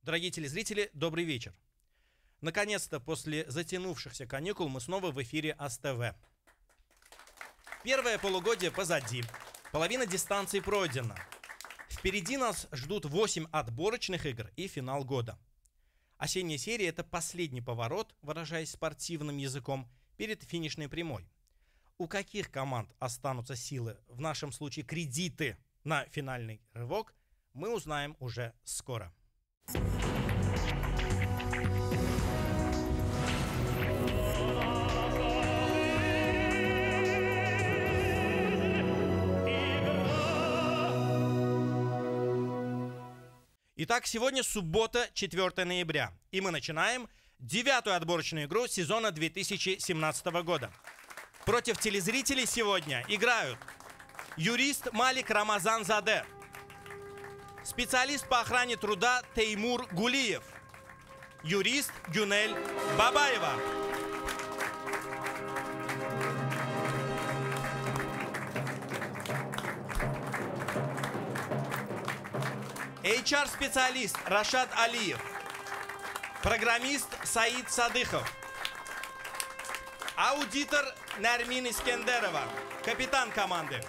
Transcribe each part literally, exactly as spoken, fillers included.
Дорогие телезрители, добрый вечер. Наконец-то после затянувшихся каникул мы снова в эфире АСТВ. Первое полугодие позади, половина дистанции пройдена. Впереди нас ждут восемь отборочных игр и финал года. Осенняя серия – это последний поворот, выражаясь спортивным языком, перед финишной прямой. У каких команд останутся силы, в нашем случае кредиты, на финальный рывок, мы узнаем уже скоро. Итак, сегодня суббота, четвёртое ноября, и мы начинаем девятую отборочную игру сезона две тысячи семнадцатого года. Против телезрителей сегодня играют юрист Малик Рамазанзаде, специалист по охране труда Теймур Гулиев, юрист Гюнель Бабаева. эйч ар-специалист Рашад Алиев, программист Саид Садыхов, аудитор Нармин Искендерова, капитан команды.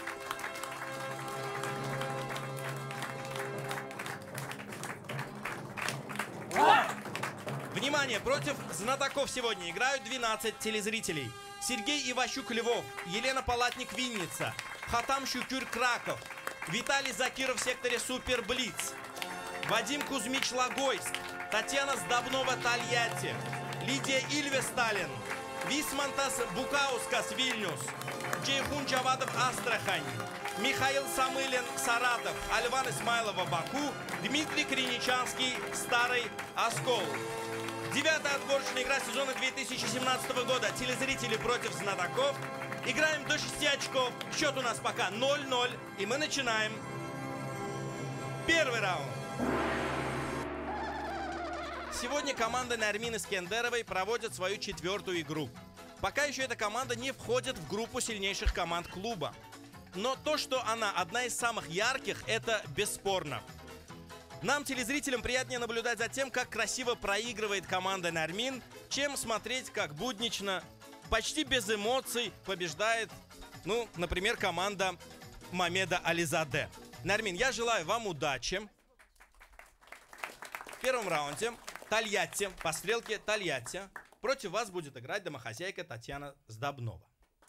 Внимание! Против знатоков сегодня играют двенадцать телезрителей. Сергей Иващук-Львов, Елена Палатник-Винница, Хатам Шукюр-Краков, Виталий Закиров в секторе Супер Блиц, Вадим Кузьмич-Логойск, Татьяна Сдобнова-Тольятти, Лидия Ильве-Сталин, Висмантас Букаускас-Вильнюс, Джейхун Джавадов-Астрахань, Михаил Самылин-Саратов, Альван Исмайлова-Баку, Дмитрий Криничанский, Старый Оскол. Девятая отборочная игра сезона две тысячи семнадцатого года. Телезрители против знатоков. Играем до шести очков. Счет у нас пока ноль ноль. И мы начинаем. Первый раунд. Сегодня команда Нармин Искендеровой проводит свою четвертую игру. Пока еще эта команда не входит в группу сильнейших команд клуба. Но то, что она одна из самых ярких, это бесспорно. Нам, телезрителям, приятнее наблюдать за тем, как красиво проигрывает команда Нармин, чем смотреть, как буднично, почти без эмоций побеждает, ну, например, команда Мамеда Ализаде. Нармин, я желаю вам удачи. В первом раунде Тольятти, по стрелке Тольятти. Против вас будет играть домохозяйка Татьяна Сдобнова.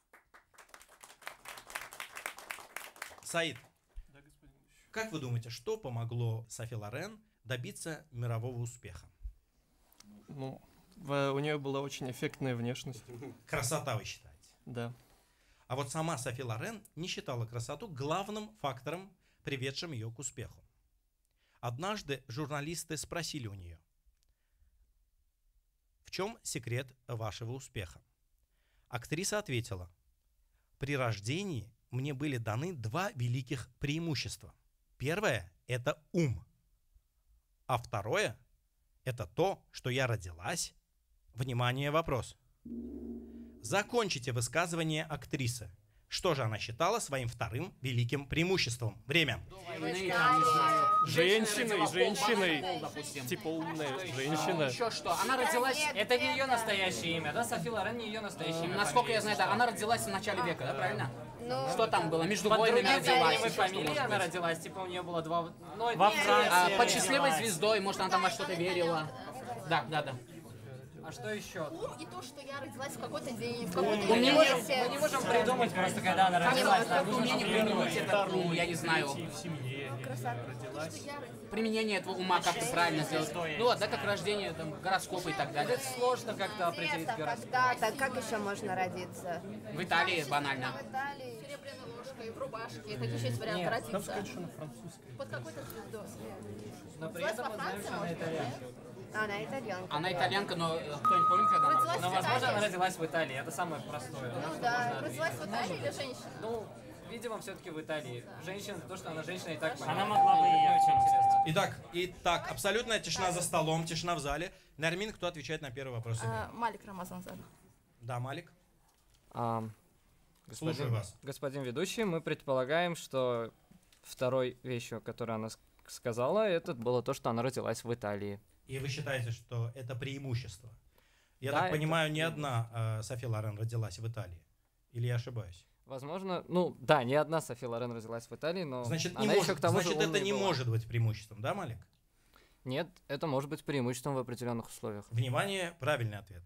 Саид, да, господин. Как вы думаете, что помогло Софи Лорен добиться мирового успеха? Ну, в, у нее была очень эффектная внешность. Красота, вы считаете? Да. А вот сама Софи Лорен не считала красоту главным фактором, приведшим ее к успеху. Однажды журналисты спросили у нее: в чем секрет вашего успеха? Актриса ответила: при рождении мне были даны два великих преимущества. Первое – это ум. А второе – это то, что я родилась. Внимание, вопрос. Закончите высказывание актрисы. Что же она считала своим вторым великим преимуществом? Время. Женщиной, женщиной. Типа умная женщина. Еще что? Она родилась... Это не ее настоящее имя, да? Софи Лорен не ее настоящее имя. Насколько я знаю, да, она родилась в начале века, да, правильно? Ну, что там было? Между Под войнами другим родилась. именем и еще что фамилией может она быть? родилась, типа у нее было два... Ну, Во нет, Франции А, под счастливой родилась. звездой, может, она там во что-то верила. Да, да, да. А что еще? ум и то, что я родилась в какой-то день, в какой-то Мы не можем- месте. Мы не можем придумать просто, когда она Как родилась. как умение применить этот ум, я не знаю. В семье родилась. Применение этого ума как-то правильно сделать. Ну вот, да, как рождение, там, гороскопы и так далее. Это сложно как-то определить Интересно, гороскоп. когда-то, как еще можно родиться? В Италии банально. В Италии. Серебряной ложкой, в рубашке. Какие еще есть варианты Нет, родиться? Там сказать, что на французской. Под какой-то звездой. Но при Родилась этом во мы знаем, Франции, что она может быть, итальянка. нет? Она итальянка. Она итальянка, но э, кто-нибудь помнит, когда она Родилась Но, в возможно, она Италии. родилась в Италии. Это самое простое. Ну да, родилась в Италии или женщина? Ну, видимо, все-таки в Италии. Женщина, то, что она женщина, и так понятно. Она могла бы и Мне очень интересно. Итак, итак, абсолютная тишина за столом, тишина в зале. Нармин, кто отвечает на первый вопрос? А, Малик Рамазанзаде. Да, Малик. А, Слушаю господин, вас. господин ведущий, мы предполагаем, что второй вещью, которую она, ск- сказала, это было то, что она родилась в Италии. И вы считаете, что это преимущество? Я Да, так это понимаю, не преимущество. одна э, Софи Лорен родилась в Италии. Или я ошибаюсь? Возможно, ну да, не одна Софи Лорен родилась в Италии, но Значит, не она может, еще к тому значит же это умной не была. может быть преимуществом, да, Малик? Нет, это может быть преимуществом в определенных условиях. Внимание, правильный ответ.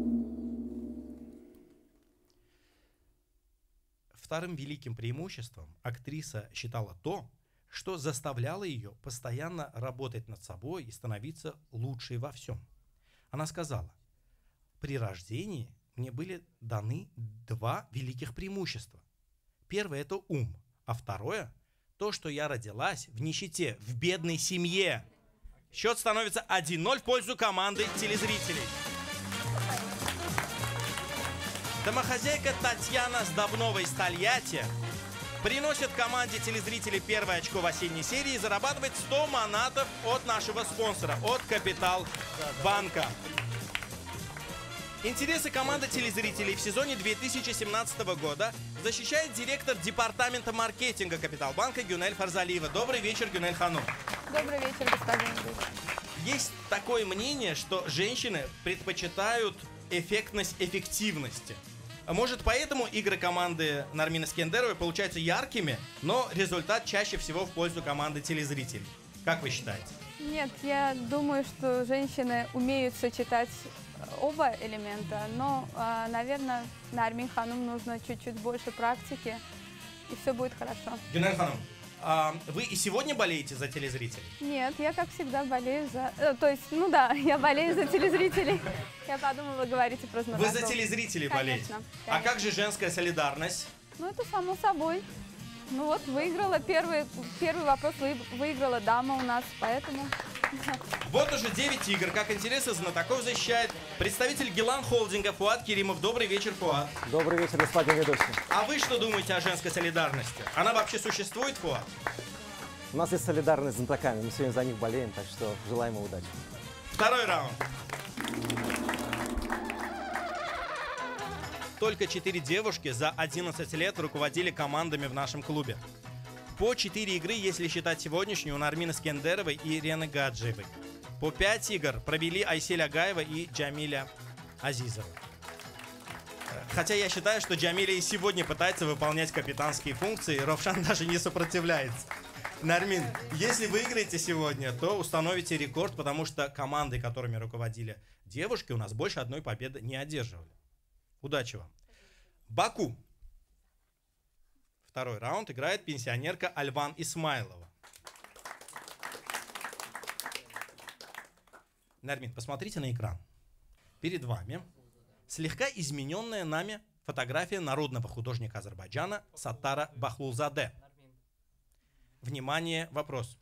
Вторым великим преимуществом актриса считала то, что заставляло ее постоянно работать над собой и становиться лучшей во всем. Она сказала: при рождении мне были даны два великих преимущества. Первое – это ум, а второе – то, что я родилась в нищете, в бедной семье. Счет становится один ноль в пользу команды телезрителей. Домохозяйка Татьяна Сдобнова из Тольятти приносит команде телезрителей первое очко в осенней серии и зарабатывает сто манатов от нашего спонсора, от Капитал Банка. Интересы команды телезрителей в сезоне две тысячи семнадцатого года защищает директор департамента маркетинга Капиталбанка Гюнель Фарзалиева. Добрый вечер, Гюнель Ханум. Добрый вечер, господин. Есть такое мнение, что женщины предпочитают эффектность эффективности. Может, поэтому игры команды Нармины Скендеровой получаются яркими, но результат чаще всего в пользу команды телезрителей. Как вы считаете? Нет, я думаю, что женщины умеют сочетать оба элемента, но, э, наверное, Нармин Ханум нужно чуть-чуть больше практики, и все будет хорошо. Гюнель Ханум, а вы и сегодня болеете за телезрителей? Нет, я, как всегда, болею за... э, то есть, ну да, я болею за телезрителей. Я подумала, вы говорите про Вы знатоков. за телезрителей болеете? Конечно, А конечно. как же женская солидарность? Ну, это само собой. Ну вот, выиграла первый, первый вопрос, вы- выиграла дама у нас, поэтому... Вот уже девять игр. Как интересно, знатоков защищает представитель Гелан Холдинга Фуат Керимов. Добрый вечер, Фуат. Добрый вечер, господин ведущий. А вы что думаете о женской солидарности? Она вообще существует, Фуат? У нас есть солидарность с знатоками, мы сегодня за них болеем, так что желаем им удачи. Второй раунд. Только четыре девушки за одиннадцать лет руководили командами в нашем клубе. По четыре игры, если считать сегодняшнюю, у Нармины Скендеровой и Ирены Гаджиевой. По пять игр провели Айсель Агаева и Джамиля Азизова. Хотя я считаю, что Джамиля и сегодня пытается выполнять капитанские функции, Ровшан даже не сопротивляется. Нармин, если выиграете сегодня, то установите рекорд, потому что команды, которыми руководили девушки, у нас больше одной победы не одерживали. Удачи вам. Баку. Второй раунд играет пенсионерка Альван Исмайлова. Нармин, посмотрите на экран. Перед вами слегка измененная нами фотография народного художника Азербайджана Саттара Бахлулзаде. Внимание, вопрос.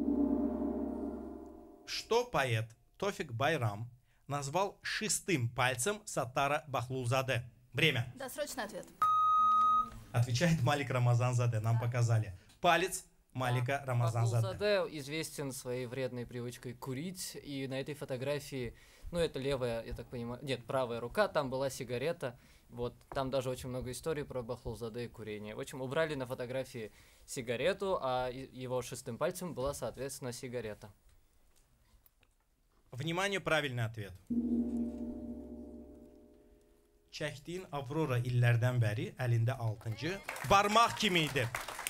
Что поэт Тофик Байрам назвал шестым пальцем Саттара Бахлулзаде? Время. Досрочный ответ. Отвечает Малик Рамазанзаде. Нам показали палец Малика Рамазанзаде. Бахлулзаде известен своей вредной привычкой курить, и на этой фотографии, ну это левая, я так понимаю, нет, правая рука, там была сигарета, вот, там даже очень много историй про Бахлулзаде и курение. В общем, убрали на фотографии сигарету, а и- его шестым пальцем была, соответственно, сигарета. Внимание, правильный ответ. Çəkdiyin Aurora illərdən bəri əlində altıncı barmaq kimi idi.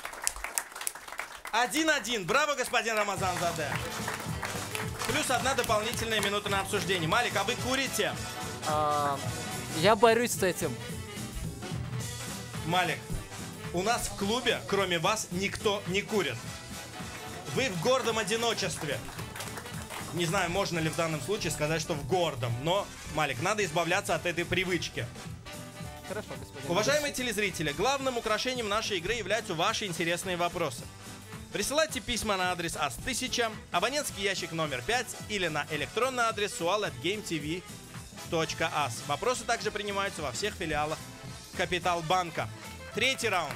один-один. Браво, господин Рамазанзаде. Плюс одна дополнительная минута на обсуждение. Малик, а вы курите? А, я борюсь с этим. Малик, у нас в клубе, кроме вас, никто не курит. Вы в гордом одиночестве. Не знаю, можно ли в данном случае сказать, что в гордом, но, Малик, надо избавляться от этой привычки. Хорошо, господин. Уважаемые телезрители, главным украшением нашей игры являются ваши интересные вопросы. Присылайте письма на адрес ас тысяча, абонентский ящик номер пять или на электронный адрес суал at gametv точка ас. Вопросы также принимаются во всех филиалах Капиталбанка. Третий раунд.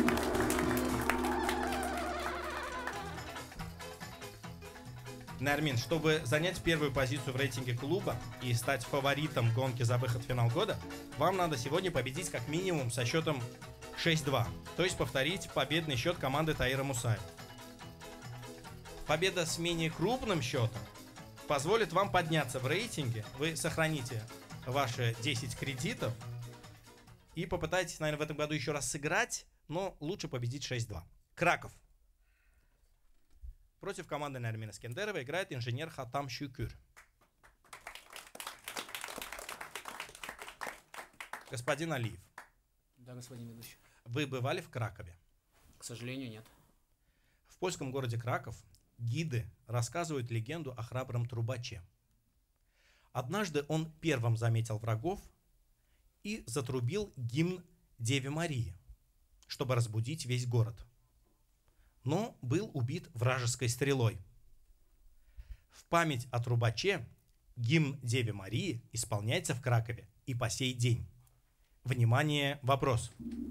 Нармин, чтобы занять первую позицию в рейтинге клуба и стать фаворитом гонки за выход в финал года, вам надо сегодня победить как минимум со счетом шесть-два. То есть повторить победный счет команды Таира Мусаева. победа с менее крупным счетом позволит вам подняться в рейтинге. Вы сохраните ваши десять кредитов и попытаетесь, наверное, в этом году еще раз сыграть, но лучше победить шесть-два. Краков. Против команды Нармина Скендерова играет инженер Хатам Шукюр. Господин Алиев. Да, господин ведущий. Вы бывали в Кракове? К сожалению, нет. В польском городе Краков гиды рассказывают легенду о храбром трубаче. Однажды он первым заметил врагов и затрубил гимн Деве Марии, чтобы разбудить весь город. Но был убит вражеской стрелой. В память о трубаче гимн Деве Марии исполняется в Кракове и по сей день. Внимание, вопрос.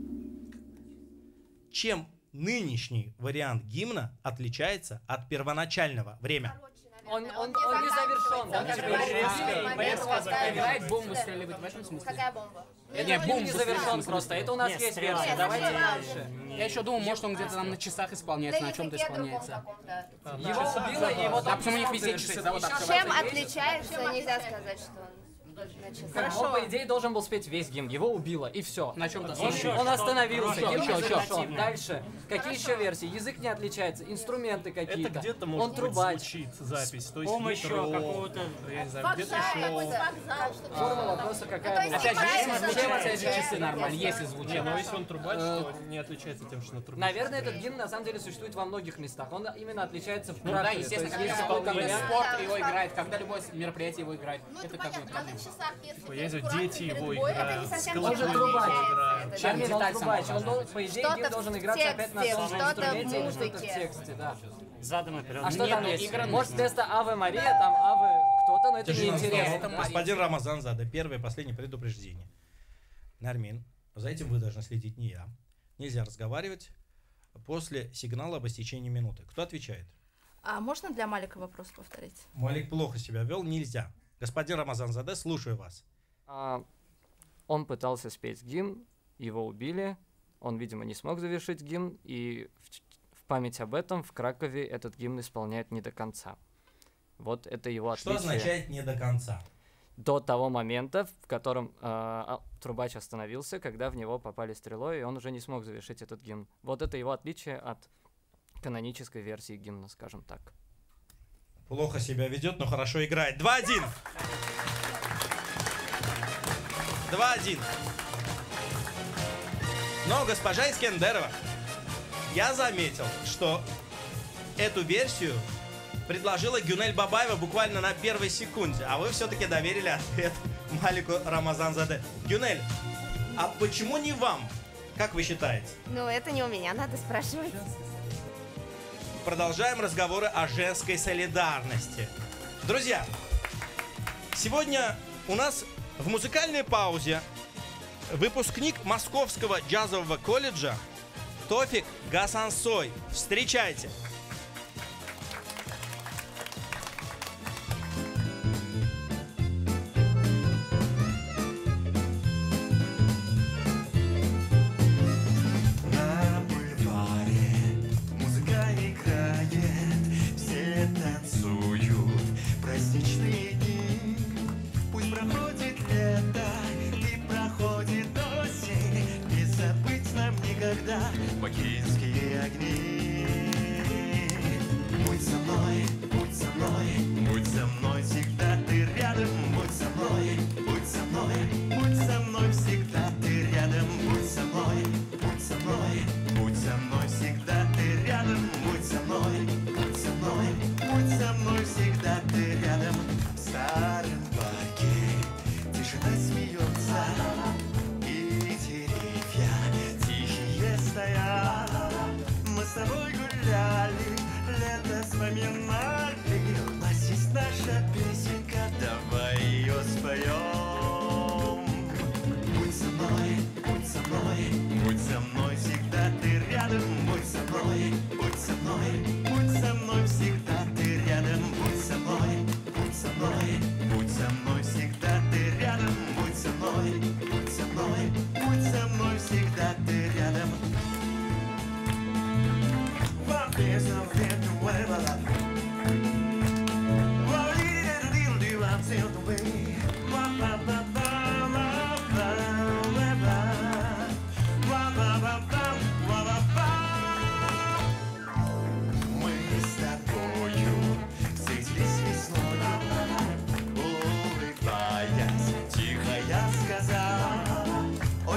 Чем нынешний вариант гимна отличается от первоначального? Время. Он, он, он не завершен. Он как бы Играет бомбу, стреливает в этом смысле. Какая бомба? Не, он бомбу не завершен просто. Это у нас есть версия. Давайте дальше. Я еще думал, может он где-то там на часах исполняется, на чем-то исполняется. Его убило, и его А там почему у них везде часы, да, вот так Чем отличается, нельзя сказать, что он на часах. Он, по идее, должен был спеть весь гимн. Его убило, и все. На чем-то Он, он остановился, Еще, гимн еще, еще. завершен. Дальше. Какие еще версии? Язык не отличается, инструменты какие-то. Это где-то Он может быть трубач. звучит запись. То есть помощью есть ро, какого-то я не знаю, где-то еще. Форма вопроса какая была? Опять же, если Правильно, случаются да. эти часы нормально, если Не, звучат. но если он трубач, то не отличается тем, что на трубе. Наверное, этот гимн на самом деле существует во многих местах. Он именно отличается в Ну да, Кракове. естественно, То когда есть есть какой-то какой-то вариант. спорт его играет, когда любое мероприятие его играет. Ну, Это как бы проблема. Типа, я не знаю, дети его играют, с совсем Он же колокольчиком трубач. играют. Чем Армин, он деталь трубач. сама Он, дол- по идее, Что-то гимн в должен играться опять на тексте, том же что-то в инструменте или что-то в музыке. тексте, да. задом наперед. А что там Нету есть? игр- Может, вместо Аве Мария, там Аве кто-то, но это Тишина в неинтересно. сторону. Господин Рамазан Заде, первое и последнее предупреждение. Нармин, за этим вы должны следить, не я. Нельзя разговаривать после сигнала об истечении минуты. Кто отвечает? А можно для Малика вопрос повторить? Малик плохо себя вел, нельзя. Господин Рамазан Заде, слушаю вас. А, он пытался спеть гимн, его убили, он, видимо, не смог завершить гимн, и в, в память об этом в Кракове этот гимн исполняют не до конца. Вот это его Что отличие. означает не до конца? До того момента, в котором э, а- трубач остановился, когда в него попали стрелой, и он уже не смог завершить этот гимн. Вот это его отличие от канонической версии гимна, скажем так. Плохо себя ведет, но хорошо играет. два один. два один. Но, госпожа Искендерова, я заметил, что эту версию предложила Гюнель Бабаева буквально на первой секунде, а вы все-таки доверили ответ Малику Рамазанзаде. Гюнель, а почему не вам? Как вы считаете? Ну, это не у меня, надо спрашивать. Продолжаем разговоры о женской солидарности. Друзья, сегодня у нас в музыкальной паузе выпускник Московского джазового колледжа Тофик Гасансой. Встречайте! На бульваре музыка играет, все танцуют праздничные дни. Пусть проходит лето и проходит осень, не забыть нам никогда бакинские огни.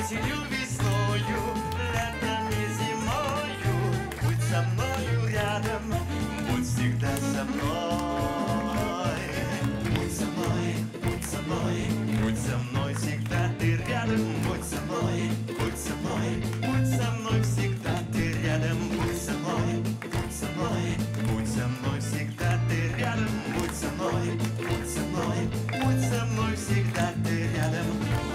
осенью, весною, летом и зимою. Будь со мною рядом, будь всегда со мной. Будь со мной, будь со мной, будь со мной всегда ты рядом. Будь со мной, будь со мной, будь со мной всегда ты рядом. Будь со мной, будь со мной, будь со мной всегда ты рядом. Будь со мной, будь со мной, будь со мной всегда ты рядом.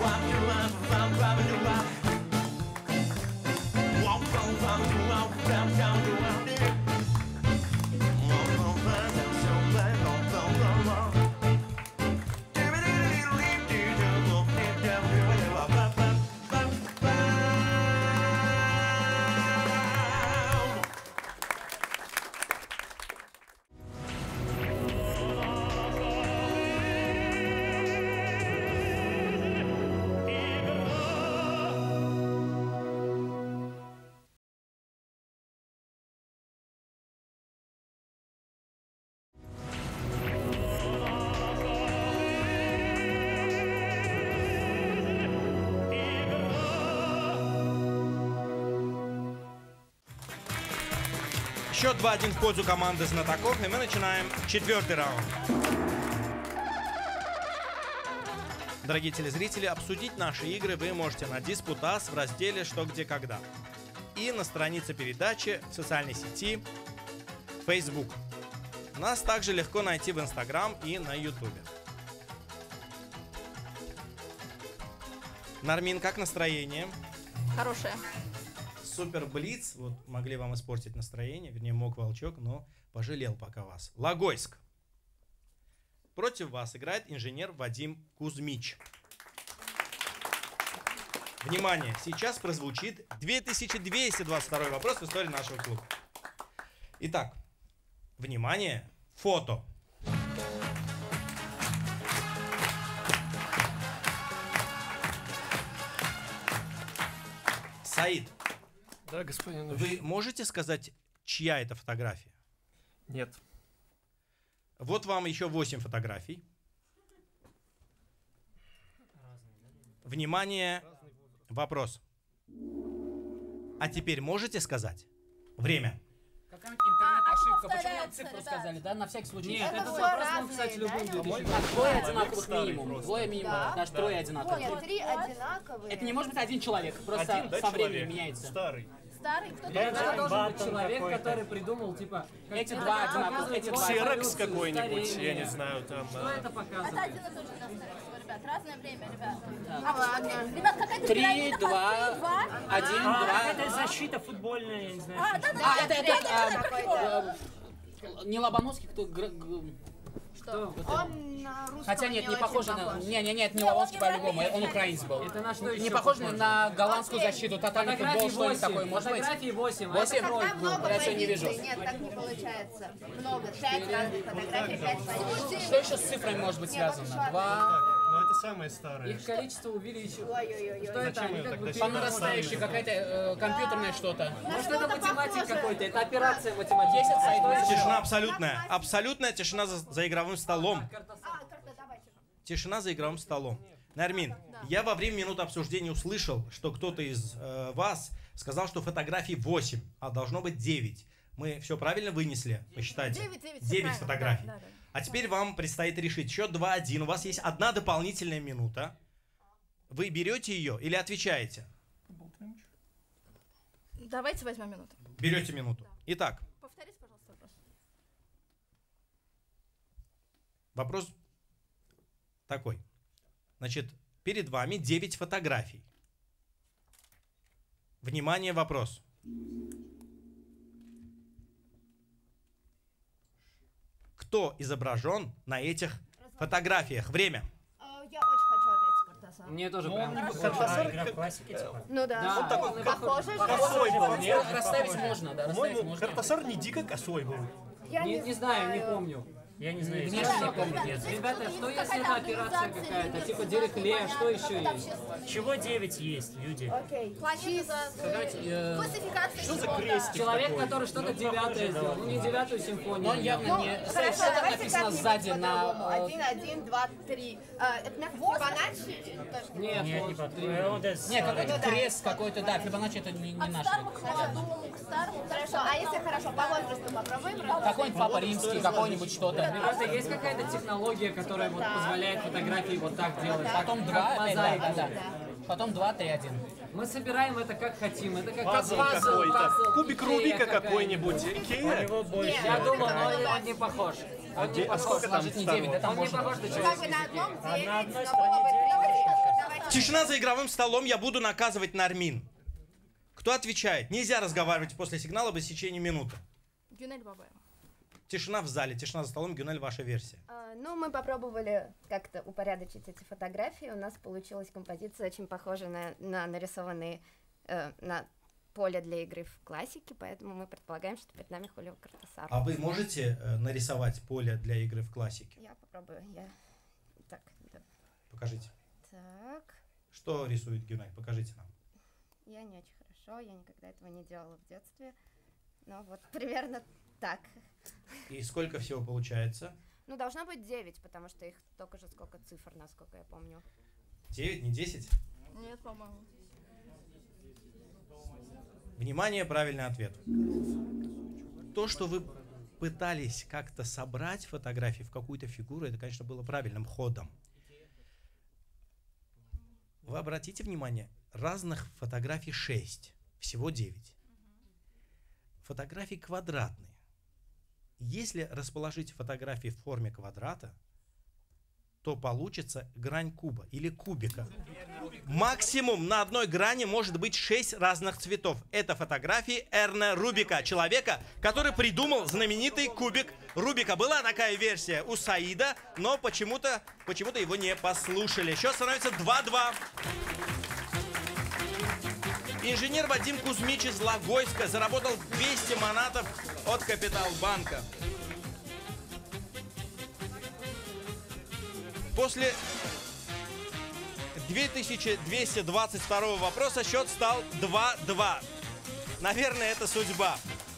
Счет два-один в пользу команды знатоков, и мы начинаем четвертый раунд. Дорогие телезрители, обсудить наши игры вы можете на Диспутас в разделе «Что, где, когда» и на странице передачи в социальной сети Facebook. Нас также легко найти в Instagram и на YouTube. Нармин, как настроение? Хорошее. Супер Блиц, вот могли вам испортить настроение, вернее мог Волчок, но пожалел пока вас. Логойск. Против вас играет инженер Вадим Кузьмич. Внимание, сейчас прозвучит две тысячи двести двадцать второй вопрос в истории нашего клуба. Итак, внимание, фото. Саид. Да, господин. Вы можете сказать, чья это фотография? Нет. Вот вам еще восемь фотографий. Внимание, вопрос. А теперь можете сказать? Время. Какая-нибудь интернет-ошибка. Почему цифру сказали, да? На всякий случай. Нет, этот вопрос мог, кстати, любым две тысячи. А двое одинаковых минимум. Двое минимум. Наш трое одинаковых. Нет, три одинаковые. Это не может быть один человек. Просто Один, да, со временем человек? меняется. Старый. Старый кто-то. Это должен быть человек, который придумал, типа... Эти два одинаковых, эти два. Ксерокс какой-нибудь, я не знаю, там... Что это Это показывает? один и тот же авторство, ребят. Разное время, ребят. А вы смотрите, ребят, какая-то Три, пирамида, два, три, два. один, А, два. это защита футбольная, я не знаю. А, да, да, А, да, это, да, это, да, а, да, как его? э, не Лобановский, кто... гр- г- Что? Он на русском Хотя нет, не очень похоже на... похож. Не, не, нет, не Не, он Лобановский по-любому, европеец. он украинец был. Это на что еще Не похоже похоже? на голландскую защиту, тотальный Фотографии футбол, что ли такое, восемь. может быть? Фотографии восемь. Восемь? Тогда много Я всё не позиций. вижу. Нет, так не получается. Много. Пять разных фотографий, пять позиций. Что еще с цифрами может быть связано? Два... Ну это самое старое. Их количество увеличивается. Ой-ой-ой. Что это? Зачем Они ее как тогда бы сюда По нарастающей какая-то э, компьютерное что-то. Может, что-то это математик похоже. какой-то, это операция математическая. Десять сайдов. Тишина абсолютная. Абсолютная тишина за, за игровым столом. А, карта, давайте. Тишина за игровым столом. Нармин, я во время минуты обсуждения услышал, что кто-то из э, вас сказал, что фотографий восемь, а должно быть девять. Мы все правильно вынесли? Посчитайте. Девять, девять, всё девять правильно, фотографий. да, да, да. А теперь вам предстоит решить. Счет два-один. У вас есть одна дополнительная минута. Вы берете ее или отвечаете? Давайте возьмем минуту. Берете минуту. Итак, Повторите, пожалуйста, вопрос. вопрос такой. Значит, перед вами девять фотографий. Внимание, вопрос. Кто изображен на этих фотографиях? Время. А, Я очень хочу ответить Картаса. Мне тоже прям. Картасар, Ну да. Да, он такой Похоже, косой был, же. нет? Расставить можно, да, расставить По-моему, можно. Картасар не дико косой был. Я Не, не знаю, не помню. Я не знаю, Внешне если- не помню, нет. Ребята, что если это операция какая-то, типа Дирихлея, что еще есть? Чего девять есть, люди? Окей. Планета. Э, Классификация Что за чего-то. крестик Человек, такой? который что-то девятое сделал, ну не девятую симфонию. Но он явно Ну, не... Хорошо, Смотри, что там давайте написано как-нибудь сзади по-другому. на... э, Один, один, два, три. А, Это на Фибоначчи? Нет, Нет, вот не под... три. Вот это Не, какой-то Ну да. крест какой-то, да, Фибоначчи это не, не От наш. старого к молодому, к старому. Хорошо, а если хорошо, по возрасту попробуем? Какой-нибудь Папа Римский, какой-нибудь что-то. Ребята, есть какая-то технология, которая вот позволяет фотографии вот так делать? Потом как два, опять, да, мозаику. да, да. Потом два, три, один. Мы собираем это как хотим. Это как Пазл как пазл, какой-то. пазл, Кубик Икея Рубика какая-нибудь. какой-нибудь. Икея? Его больше. Я думал, но он, он не похож. Он не А похож. сколько там Сложить не девять, да, там Он не можно. похож на Как бы человеческий. на одном А на девять, одной но стороне было бы- девять. Давайте- давайте- Тишина за игровым столом, я буду наказывать Нармин. Кто отвечает? Нельзя разговаривать после сигнала в течение минуты. Гюнель Бабаева. Тишина в зале, тишина за столом. Гюнель, ваша версия. А, Ну, мы попробовали как-то упорядочить эти фотографии. У нас получилась композиция очень похожа на, на нарисованные э, на поле для игры в классике, поэтому мы предполагаем, что перед нами Хулио Кортесар. А вы можете э, нарисовать поле для игры в классике? Я попробую. Я... Так, да. Покажите. Так. Что рисует Гюнель? Покажите нам. Я не очень хорошо, я никогда этого не делала в детстве. Но вот примерно так. И сколько всего получается? Ну, должно быть девять, потому что их только же сколько цифр, насколько я помню. девять, не десять? Нет, по-моему. Внимание, правильный ответ. То, что вы пытались как-то собрать фотографии в какую-то фигуру, это, конечно, было правильным ходом. Вы обратите внимание, разных фотографий шесть, всего девять. Фотографии квадратные. Если расположить фотографии в форме квадрата, то получится грань куба или кубика. Максимум на одной грани может быть шесть разных цветов. Это фотографии Эрна Рубика, человека, который придумал знаменитый кубик Рубика. Была такая версия у Саида, но почему-то почему-то его не послушали. Счет становится два-два. Инженер Вадим Кузьмич из Логойска заработал двести манатов от Капиталбанка. После две тысячи двести двадцать второго вопроса счет стал два-два. Наверное, это судьба.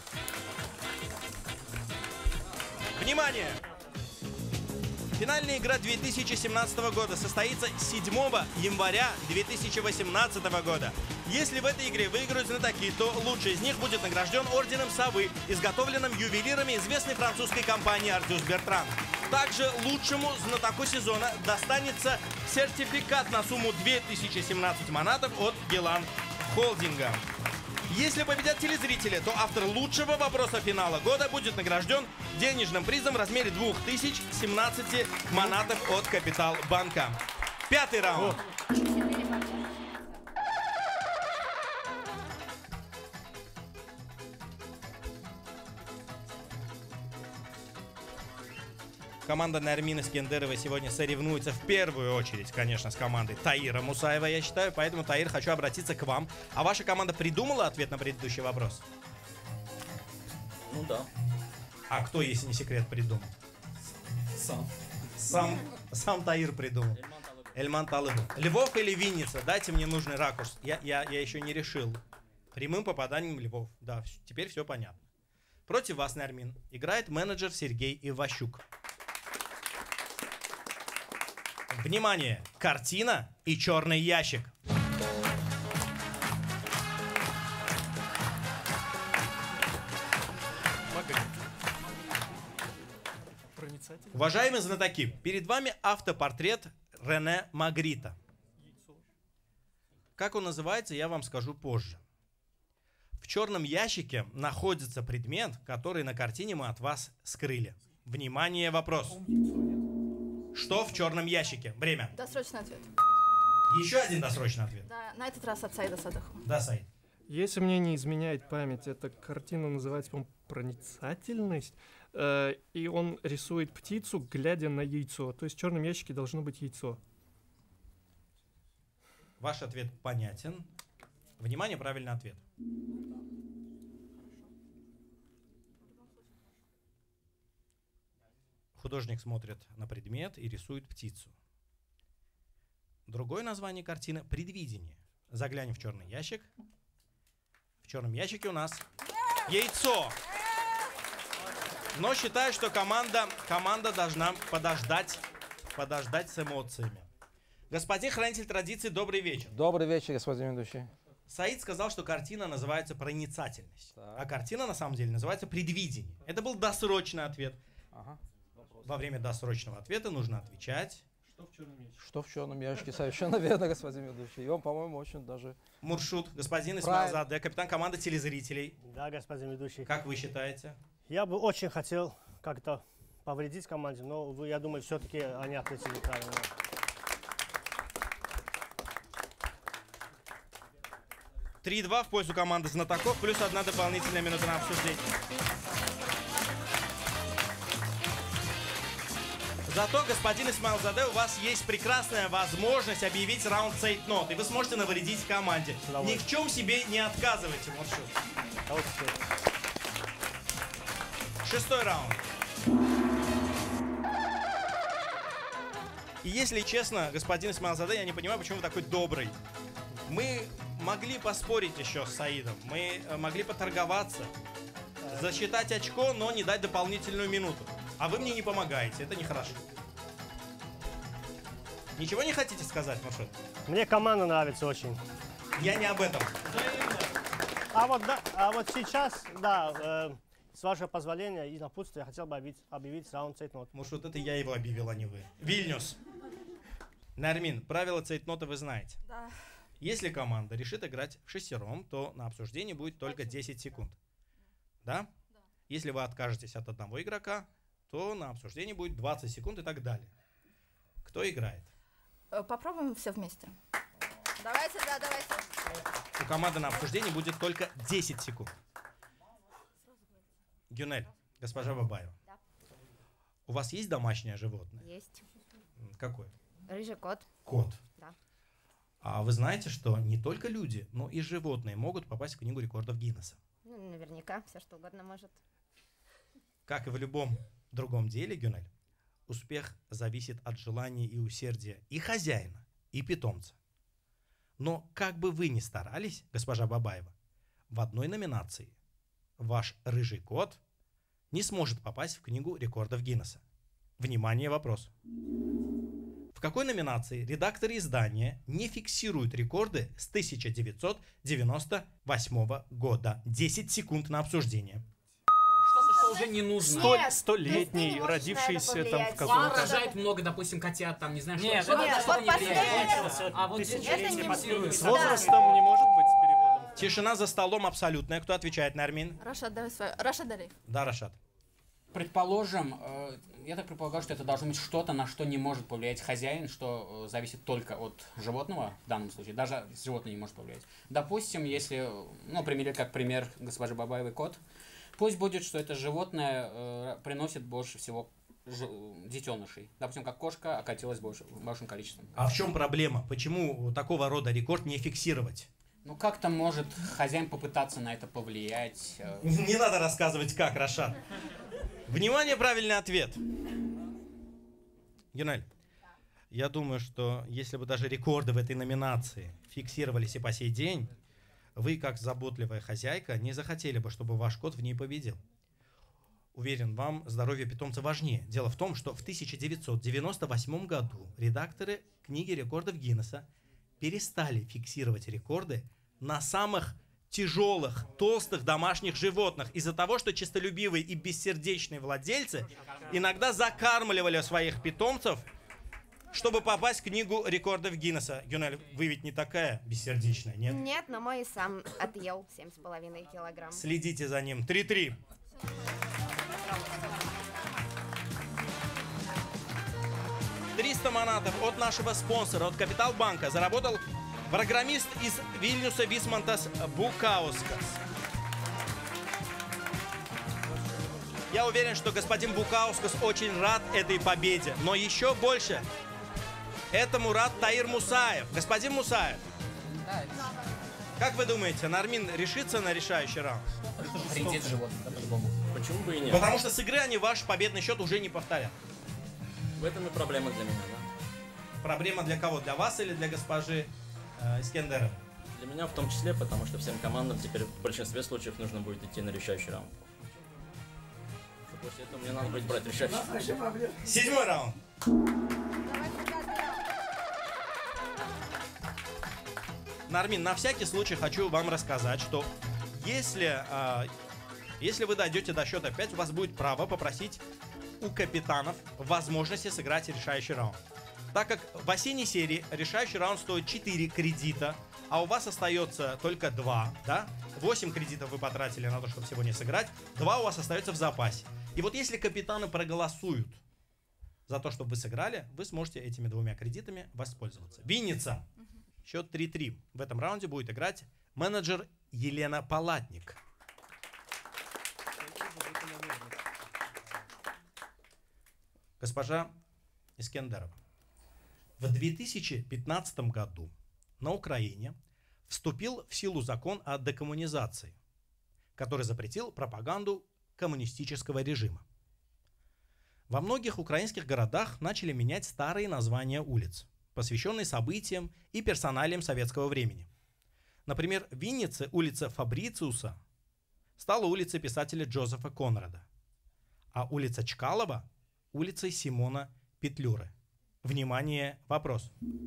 Внимание! Финальная игра две тысячи семнадцатого года состоится седьмого января две тысячи восемнадцатого года. Если в этой игре выиграют знатоки, то лучший из них будет награжден орденом Совы, изготовленным ювелирами известной французской компании Артюс Бертран. Также лучшему знатоку сезона достанется сертификат на сумму две тысячи семнадцать манатов от Гелан Холдинга. Если победят телезрители, то автор лучшего вопроса финала года будет награжден денежным призом в размере две тысячи семнадцать манатов от Капиталбанка. Пятый раунд. Команда Нармины Скендеровой сегодня соревнуется в первую очередь, конечно, с командой Таира Мусаева, я считаю. Поэтому, Таир, хочу обратиться к вам. А ваша команда придумала ответ на предыдущий вопрос? Ну да. А кто, если не секрет, придумал? Сам. Сам, сам Таир придумал. Эльман Талыбов. Львов или Винница? Дайте мне нужный ракурс. Я, я, я еще не решил. Прямым попаданием Львов. Да, теперь все понятно. Против вас, Нармин, играет менеджер Сергей Иващук. Внимание! Картина и черный ящик. Уважаемые знатоки, перед вами автопортрет Рене Магрита. Как он называется, я вам скажу позже. В черном ящике находится предмет, который на картине мы от вас скрыли. Внимание, вопрос. Что в черном ящике? Время. Досрочный ответ. Еще один досрочный ответ. Да, на этот раз от Саида Садаху. Да, Саид. Если мне не изменяет память, эта картина называется, по-моему, «Проницательность». Э, и он рисует птицу, глядя на яйцо. То есть в черном ящике должно быть яйцо. Ваш ответ понятен. Внимание, правильный ответ. Художник смотрит на предмет и рисует птицу. Другое название картины — «Предвидение». Заглянем в черный ящик. В черном ящике у нас яйцо. Но считаю, что команда, команда должна подождать, подождать с эмоциями. Господин хранитель традиций, добрый вечер. Добрый вечер, господин ведущий. Саид сказал, что картина называется «Проницательность», так. А картина на самом деле называется «Предвидение». Это был досрочный ответ. Ага. Во время досрочного ответа нужно отвечать. Что в черном ящике? Что в черном ящике? Совершенно верно, господин ведущий. И он, по-моему, очень даже... Муршут, господин Исмаилзаде, капитан команды телезрителей. Да, господин ведущий. Как вы считаете? Я бы очень хотел как-то повредить команде, но я думаю, все-таки они ответили правильно. три-два в пользу команды знатоков, плюс одна дополнительная минута на обсуждение. Зато, господин Исмаилзаде, у вас есть прекрасная возможность объявить раунд цейтнот, и вы сможете навредить команде. Ни в чем себе не отказывайте, Муршут. Шестой раунд. И если честно, господин Исмаилзаде, я не понимаю, почему вы такой добрый. Мы могли поспорить еще с Саидом, мы могли поторговаться, засчитать очко, но не дать дополнительную минуту. А вы мне не помогаете, это нехорошо. Ничего не хотите сказать, Муршут? Мне команда нравится очень. Я не об этом. А вот, да, а вот сейчас, да, э, с вашего позволения и напутствия, я хотел бы объявить, объявить раунд цейтнот. Муршут, это я его объявил, а не вы. Вильнюс. Нармин, правила цейтнота вы знаете. Да. Если команда решит играть в шестером, то на обсуждении будет только десять секунд. Да? Да. Если вы откажетесь от одного игрока, то на обсуждении будет двадцать секунд и так далее. Кто играет? Попробуем все вместе. Давайте, да, давайте. У команды на обсуждении будет только десять секунд. Гюнель, госпожа Бабаева. Да. У вас есть домашнее животное? Есть. Какое? Рыжий кот. Кот. Да. А вы знаете, что не только люди, но и животные могут попасть в книгу рекордов Гиннесса? Ну, наверняка, все что угодно может. Как и в любом другом деле, Гюнель, успех зависит от желания и усердия и хозяина, и питомца. Но как бы вы ни старались, госпожа Бабаева, в одной номинации ваш рыжий кот не сможет попасть в книгу рекордов Гиннесса. Внимание, вопрос. В какой номинации редакторы издания не фиксируют рекорды с тысяча девятьсот девяносто восьмого года? десять секунд на обсуждение. Что-то, что уже не нужно. Сто, столетний, родившийся там в каком-то... Рожает много, допустим, котят, там, не знаю, что. Нет, что-то, это что-то вот неприятное. А вот тысячелетие фиксируется. С возрастом не может быть с переводом. Тишина за столом абсолютная. Кто отвечает, Нармин? Рашад, давай свой. Рашад, далее. Да, Рашад. Предположим, э, я так предполагаю, что это должно быть что-то, на что не может повлиять хозяин, что э, зависит только от животного в данном случае, даже животное не может повлиять. Допустим, если, ну, пример, как пример госпожи Бабаевой кот, пусть будет, что это животное э, приносит больше всего ж... детенышей. Допустим, как кошка окатилась больше, большим количеством. А в чем проблема? Почему такого рода рекорд не фиксировать? Ну, как-то может хозяин попытаться на это повлиять. Э... Не надо рассказывать, как, Рашад. Внимание, правильный ответ. Гюнель, я думаю, что если бы даже рекорды в этой номинации фиксировались и по сей день, вы, как заботливая хозяйка, не захотели бы, чтобы ваш кот в ней победил. Уверен, вам здоровье питомца важнее. Дело в том, что в тысяча девятьсот девяносто восьмом году редакторы книги рекордов Гиннесса перестали фиксировать рекорды на самых тяжелых, толстых домашних животных из-за того, что честолюбивые и бессердечные владельцы иногда закармливали своих питомцев, чтобы попасть в книгу рекордов Гиннесса. Гюнель, вы ведь не такая бессердечная, нет? Нет, но мой сам отъел семь с половиной килограмм. Следите за ним. три-три. триста манатов от нашего спонсора, от Капиталбанка, заработал программист из Вильнюса Висмантас Букаускас. Я уверен, что господин Букаускас очень рад этой победе, но еще больше этому рад Таир Мусаев. Господин Мусаев, как вы думаете, Нармин решится на решающий раунд? Придет животное, да, по-любому. Почему бы и нет? Потому что с игры они ваш победный счет уже не повторят. В этом и проблема для меня, да. Проблема для кого? Для вас или для госпожи э, Искендеровой? Для меня в том числе, потому что всем командам теперь в большинстве случаев нужно будет идти на решающий раунд. После этого мне надо будет брать решающий. Седьмой раунд. Нармин, на всякий случай хочу вам рассказать, что если, э, если вы дойдете до счета пять, у вас будет право попросить у капитанов возможности сыграть решающий раунд. Так как в осенней серии решающий раунд стоит четыре кредита, а у вас остается только два, да? восемь кредитов вы потратили на то, чтобы сегодня сыграть, два у вас остается в запасе. И вот если капитаны проголосуют за то, чтобы вы сыграли, вы сможете этими двумя кредитами воспользоваться. Винница. Счет три-три. В этом раунде будет играть менеджер Елена Палатник. Госпожа Искендерова. В две тысячи пятнадцатом году на Украине вступил в силу закон о декоммунизации, который запретил пропаганду коммунистического режима. Во многих украинских городах начали менять старые названия улиц, посвященные событиям и персоналиям советского времени. Например, в Виннице улица Фабрициуса стала улицей писателя Джозефа Конрада, а улица Чкалова – улицей Симона Петлюры. Внимание, вопрос.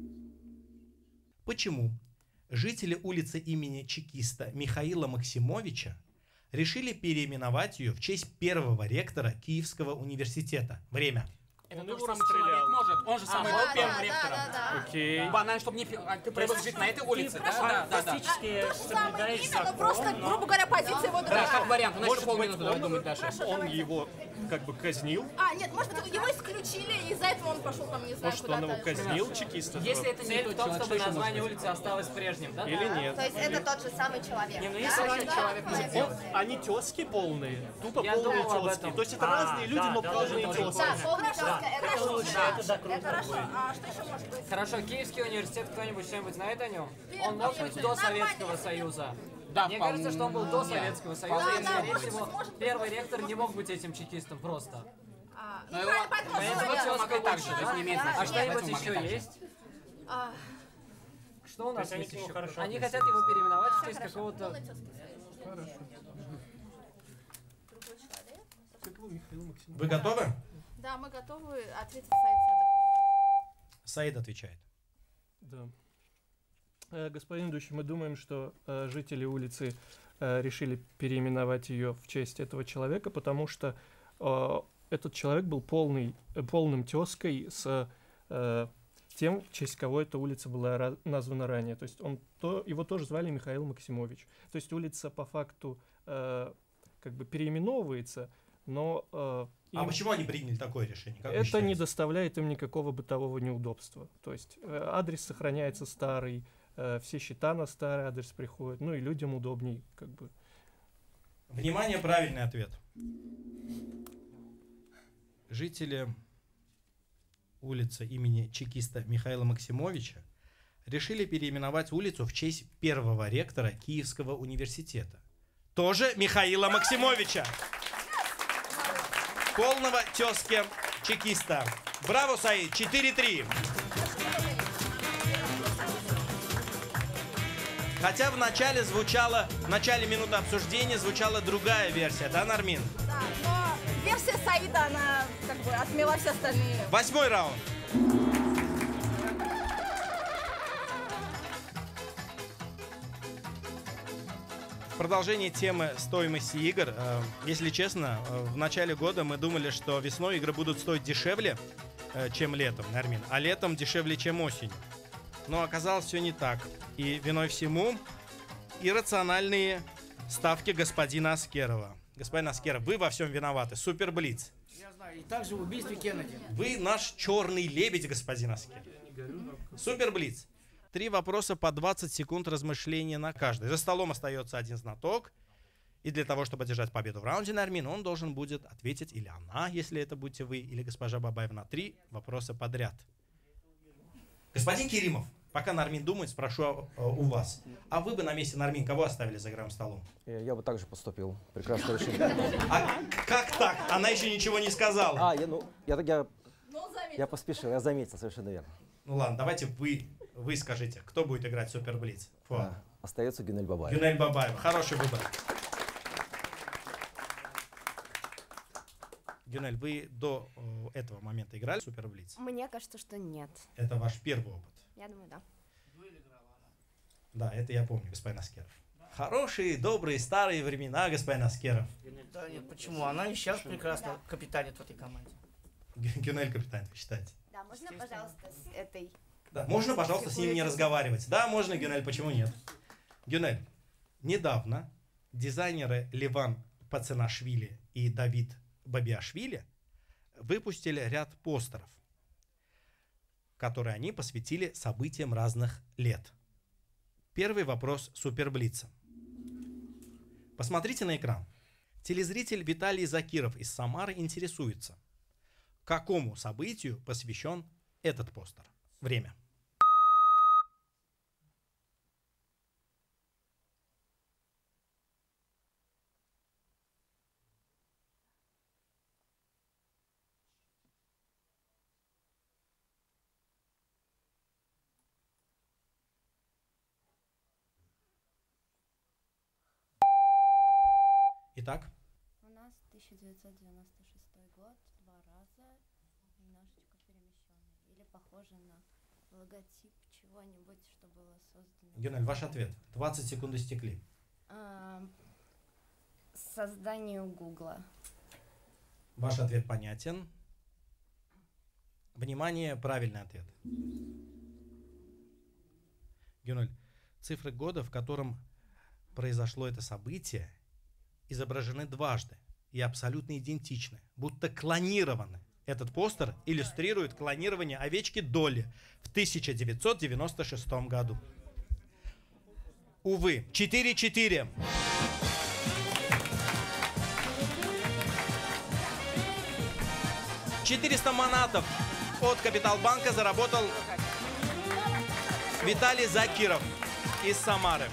Почему жители улицы имени чекиста Михаила Максимовича решили переименовать ее в честь первого ректора Киевского университета? Время. Это он его расстрелял. Может. Он же самый был первым ректором. Окей. Банально, чтобы не... А ты привык жить на этой улице, да? Да, да, да. Фактически соблюдаешь закон. Просто, грубо говоря, позиция его Да, как вариант. У нас еще Может быть, полминуты, давай он, думать, Даша. он его как бы казнил? А, нет, может быть, его исключили, и из-за этого он пошел там, не знаю, Может, он его казнил, чекиста? Если это не Цель тот в том, человек, чтобы что еще название может быть? улицы осталось прежним, да? Или нет? То есть это тот же самый человек. Не, ну да? если раньше Да, человек да, не да. Они тезки полные, тупо Я полные думал об тезки. этом. То есть это А, разные люди, да, но да, полные тоже, тезки. Да, полная тезка, это Это лучше, это Это закрутно хорошо. будет. А что еще может быть? Хорошо, Киевский университет, кто-нибудь что-нибудь знает о нем? Нет, Он мог нет, быть нет, до нормально, Советского если Союза. Да, Мне кажется, что он был до вполне. Советского Союза, Да, и, да, скорее может, всего, может, первый ректор не мог быть этим чекистом просто. А, Но ну, его- правильно, поэтому Поэтому говорят. все могли так же, то есть не имеет Да, А значения. что-нибудь Поэтому могли еще так же. есть? А, Что у нас То есть есть они к нему еще? хорошо Они относятся. хотят его переименовать в честь хорошо. какого-то... Полная тезка. Другой человек. Как его Михаил Максимович? Вы готовы? Да, мы готовы ответить Саид Садыхов. Саид отвечает. Да. Э, Господин ведущий, мы думаем, что э, жители улицы э, решили переименовать ее в честь этого человека, потому что э, этот человек был полный, э, полным тезкой с э, тем, в честь кого эта улица была ра- названа ранее. То есть он, то, его тоже звали Михаил Максимович. То есть улица по факту э, как бы переименовывается, но... э, А им- почему они приняли такое решение? Как вы это считаете? не доставляет им никакого бытового неудобства. То есть э, адрес сохраняется старый, э, все счета на старый адрес приходят, ну и людям удобней, как бы. Внимание, правильный ответ. Жители улицы имени чекиста Михаила Максимовича решили переименовать улицу в честь первого ректора Киевского университета. Тоже Михаила Максимовича. Полного тезки чекиста. Браво, Саид, четыре-три. Хотя в начале звучала, в начале минуты обсуждения звучала другая версия, да, Нармин? Да, но версия Саида, она как бы отмела все остальные. Восьмой раунд. В продолжении темы стоимости игр, э, если честно, э, в начале года мы думали, что весной игры будут стоить дешевле, э, чем летом, Нармин, а летом дешевле, чем осенью. Но оказалось все не так. И виной всему иррациональные ставки господина Аскерова. Господин Аскеров, вы во всем виноваты. Супер Блиц. Я знаю, и также в убийстве Кеннеди. Вы наш черный лебедь, господин Аскеров. Супер Блиц. Три вопроса по двадцать секунд размышления на каждый. За столом остается один знаток. И для того, чтобы одержать победу в раунде, Нармин, он должен будет ответить, или она, если это будете вы, или госпожа Бабаева, на три вопроса подряд. Господин Керимов, пока Нармин думает, спрошу а, у вас. А вы бы на месте Нармин кого оставили за игровым столом? Я, я бы также поступил. Прекрасное решение. А как так? Она еще ничего не сказала. А, я, ну, я, я, Я поспешил, я заметил, совершенно верно. Ну ладно, давайте вы, вы скажите, кто будет играть Супер Блиц? А, остается Гюнель Бабаева. Гюнель Бабаева. Хороший выбор. Гюнель, вы до э, этого момента играли в Супер Блиц? Мне кажется, что нет. Это ваш первый опыт? Я думаю, да. Да, это я помню, господин Аскеров. Хорошие, добрые, старые времена, господин Аскеров. Да нет, почему? Она и сейчас прекрасно капитанит в этой команде. Гюнель капитан, вы считаете? Да, можно, пожалуйста, с этой... Да, можно, пожалуйста, с ним не разговаривать? Да, можно, Гюнель, почему нет? Гюнель, недавно дизайнеры Ливан Пацанашвили и Давид Бабиашвили выпустили ряд постеров, которые они посвятили событиям разных лет. Первый вопрос Суперблица. Посмотрите на экран. Телезритель Виталий Закиров из Самары интересуется, какому событию посвящен этот постер. Время. Итак. У нас тысяча девятьсот девяносто шестой год, два раза, немножечко перемещенный. Или похоже на логотип чего-нибудь, что было создано. Гюнель, ваш ответ. двадцать секунд истекли. А, созданию Гугла. Ваш ответ понятен. Внимание, правильный ответ. Гюнель, цифры года, в котором произошло это событие, изображены дважды и абсолютно идентичны, будто клонированы. Этот постер иллюстрирует клонирование овечки Долли в тысяча девятьсот девяносто шестом году. Увы, четыре-четыре. четыреста манатов от Капиталбанка заработал Виталий Закиров из Самары.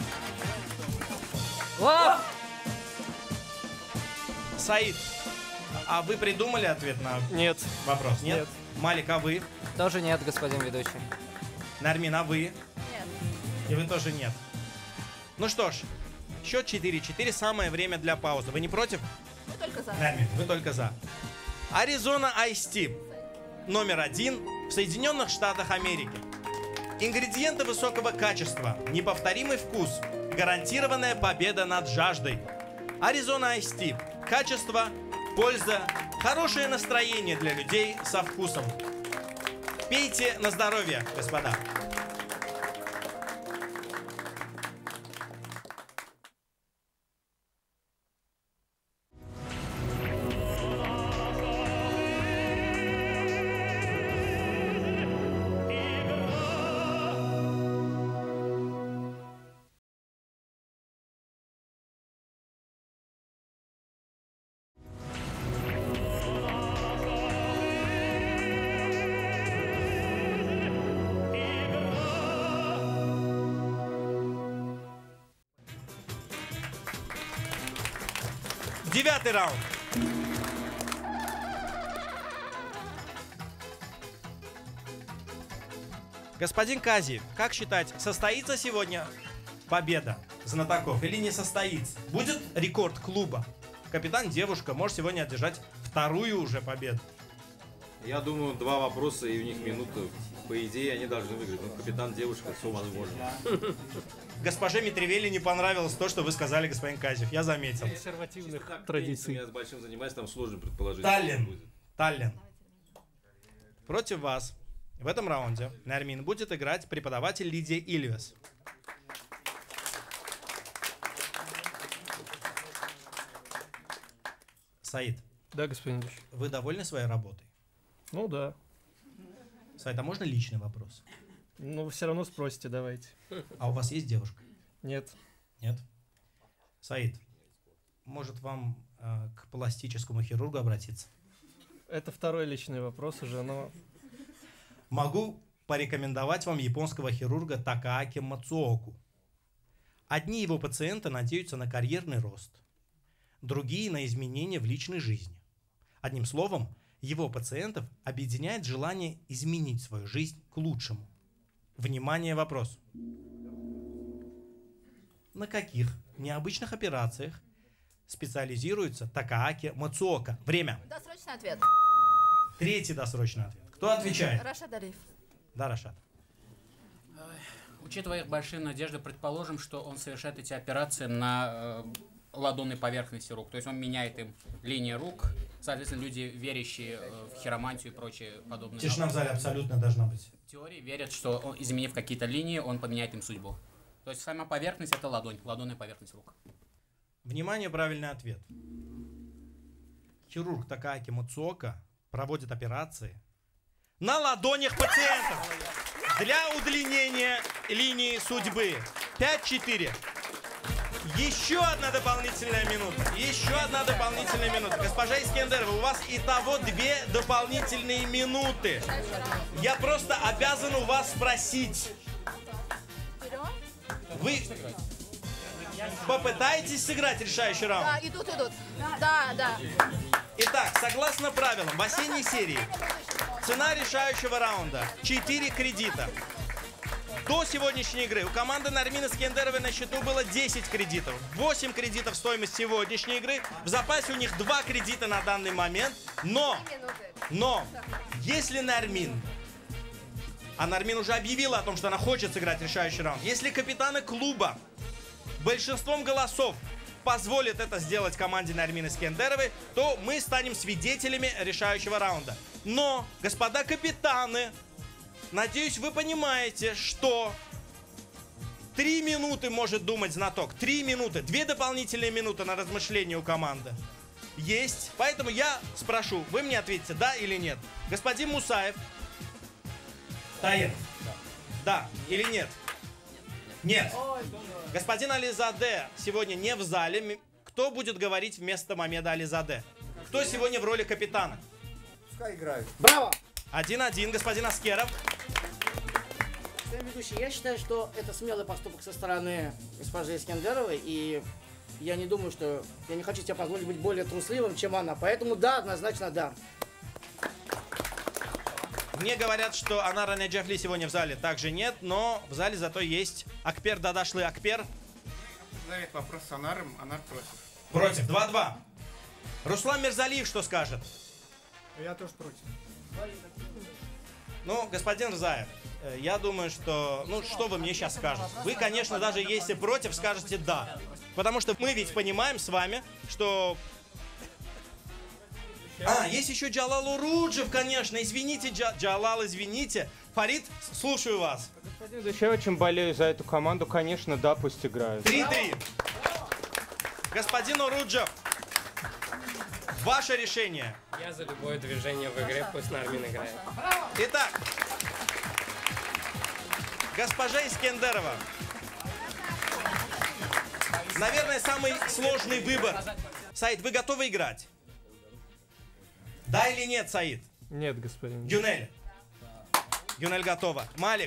Саид, а вы придумали ответ на нет. вопрос? Нет? Нет. Малик, а вы? Тоже нет, господин ведущий. Нармин, а вы? Нет. И вы тоже нет. Ну что ж, счет четыре-четыре, самое время для паузы. Вы не против? Мы только за. Нармин, вы только за. Arizona Ice Tea. Номер один в Соединенных Штатах Америки. Ингредиенты высокого качества, неповторимый вкус, гарантированная победа над жаждой. Arizona Ice Tea. Качество, польза, хорошее настроение для людей со вкусом. Пейте на здоровье, господа. Девятый раунд. Господин Кази, как считать, состоится сегодня победа знатоков или не состоится? Будет рекорд клуба? Капитан Девушка может сегодня одержать вторую уже победу. Я думаю, два вопроса и у них минуты. По идее, они должны выиграть. Но капитан Девушка, все возможно. Госпоже Митревели не понравилось то, что вы сказали, господин Казев. Я заметил. Консервативных Так, традиций. Я с большим занимаюсь, там сложно предположить. Таллин. Таллин. Против вас в этом раунде, Нармин, будет играть преподаватель Лидия Ильвес. Саид. Да, господин Ильич. Вы довольны своей работой? Ну да. Саид, а можно личный вопрос? Ну, вы все равно спросите, давайте. А у вас есть девушка? Нет. Нет? Саид, может вам э, к пластическому хирургу обратиться? Это второй личный вопрос уже, но... Могу порекомендовать вам японского хирурга Такааки Мацуоку. Одни его пациенты надеются на карьерный рост, другие на изменения в личной жизни. Одним словом, Его пациентов объединяет желание изменить свою жизнь к лучшему. Внимание, вопрос. На каких необычных операциях специализируется Такааки Мацуока? Время. Досрочный ответ. Третий досрочный ответ. Кто отвечает? Рашад Алиев. Да, Рашад. Учитывая их большие надежды, предположим, что он совершает эти операции на э, ладонной поверхности рук. То есть он меняет им линии рук. Соответственно, люди, верящие э, в хиромантию и прочие подобные... Тишина в зале абсолютно должна быть. В теории верят, что он, изменив какие-то линии, он поменяет им судьбу. То есть сама поверхность — это ладонь, ладонная поверхность рук. Внимание, правильный ответ. Хирург Такааки Мацуока проводит операции на ладонях пациентов для удлинения линии судьбы. пять-четыре. Еще одна дополнительная минута. Еще одна дополнительная минута. Госпожа Искендерова, у вас итого две дополнительные минуты. Я просто обязан у вас спросить. Вы попытаетесь сыграть решающий раунд? Да, идут, идут. Да, да. Итак, согласно правилам, в осенней серии цена решающего раунда четыре кредита. До сегодняшней игры у команды Нармины Искендеровой на счету было десять кредитов. восемь кредитов стоимость сегодняшней игры. В запасе у них два кредита на данный момент. Но, но, если Нармин, а Нармин уже объявила о том, что она хочет сыграть решающий раунд, если капитаны клуба большинством голосов позволит это сделать команде Нармины Искендеровой, то мы станем свидетелями решающего раунда. Но, господа капитаны, надеюсь, вы понимаете, что три минуты может думать знаток. Три минуты. Две дополнительные минуты на размышление у команды есть. Поэтому я спрошу, вы мне ответите, да или нет. Господин Мусаев. Таир. Да или нет? Нет. Господин Ализаде сегодня не в зале. Кто будет говорить вместо Мамеда Ализаде? Кто сегодня в роли капитана? Пускай играют. Браво! Один-один, господин Аскеров. Господин ведущий, я считаю, что это смелый поступок со стороны госпожи Искендеровой, и я не думаю, что... Я не хочу себе позволить быть более трусливым, чем она. Поэтому да, однозначно да. Мне говорят, что Анара Неджафли сегодня в зале также нет, но в зале зато есть Акпер Дадашлы Акпер. Задает вопрос с Анаром, Анар против. Против. два-два. Руслан Мирзалиев что скажет? Я тоже против. Ну, господин Рзаев, я думаю, что... Ну, что вы мне сейчас скажете? Вы, конечно, даже если против, скажете «да». Потому что мы ведь понимаем с вами, что... А, есть еще Джалал Уруджев, конечно. Извините, Джа... Джалал, извините. Фарид, слушаю вас. Господин ведущий, я очень болею за эту команду. Конечно, да, пусть играют. три-три. Господин Уруджев, ваше решение. Я за любое движение в игре, пусть Нармин играет. Итак, госпожа Искендерова. Наверное, самый сложный выбор. Саид, вы готовы играть? Да или нет, Саид? Нет, господин. Гюнель. Гюнель готова. Малик.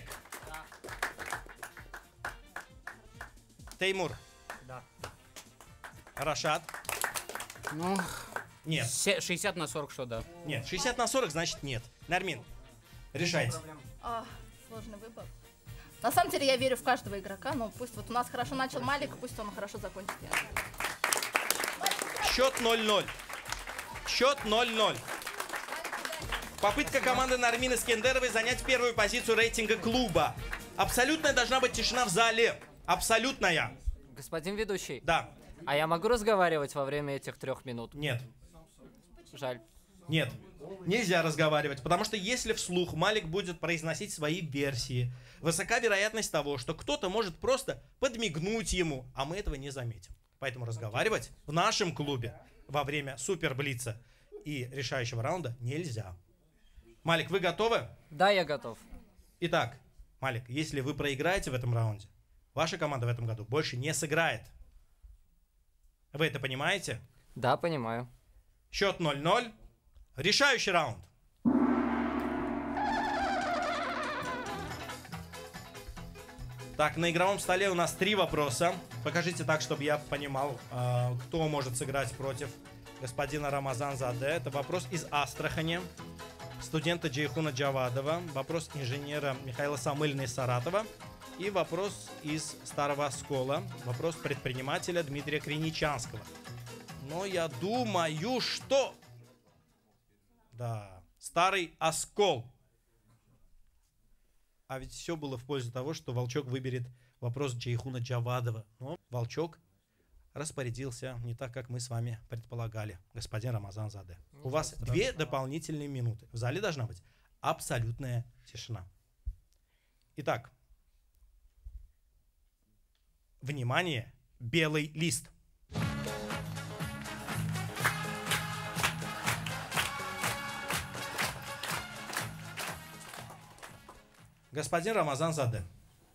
Теймур. Да. Рашад. Ну, нет. шестьдесят на сорок, что да? Нет, шестьдесят на сорок значит нет. Нармин, решайте. А, сложный выбор. На самом деле я верю в каждого игрока, но пусть вот у нас хорошо начал Малик, пусть он хорошо закончит. Счет ноль-ноль. Счет ноль-ноль. Попытка команды Нармины Искендеровой занять первую позицию рейтинга клуба. Абсолютная должна быть тишина в зале. Абсолютная. Господин ведущий. Да. А я могу разговаривать во время этих трех минут? Нет. Жаль. Нет. Нельзя разговаривать, потому что если вслух Малик будет произносить свои версии, высока вероятность того, что кто-то может просто подмигнуть ему, а мы этого не заметим. Поэтому разговаривать в нашем клубе во время суперблица и решающего раунда нельзя. Малик, вы готовы? Да, я готов. Итак, Малик, если вы проиграете в этом раунде, ваша команда в этом году больше не сыграет. Вы это понимаете? Да, понимаю. Счет ноль-ноль. Решающий раунд. Так, на игровом столе у нас три вопроса. Покажите так, чтобы я понимал, кто может сыграть против господина Рамазан Заде. Это вопрос из Астрахани, студента Джейхуна Джавадова, вопрос инженера Михаила Самыльна из Саратова и вопрос из Старого Оскола, вопрос предпринимателя Дмитрия Криничанского. Но я думаю, что... Да, Старый Оскол. А ведь все было в пользу того, что Волчок выберет вопрос Джейхуна Джавадова. Но Волчок распорядился не так, как мы с вами предполагали, господин Рамазан Заде. У вас две дополнительные минуты. В зале должна быть абсолютная тишина. Итак, внимание, белый лист. Господин Рамазан Заде,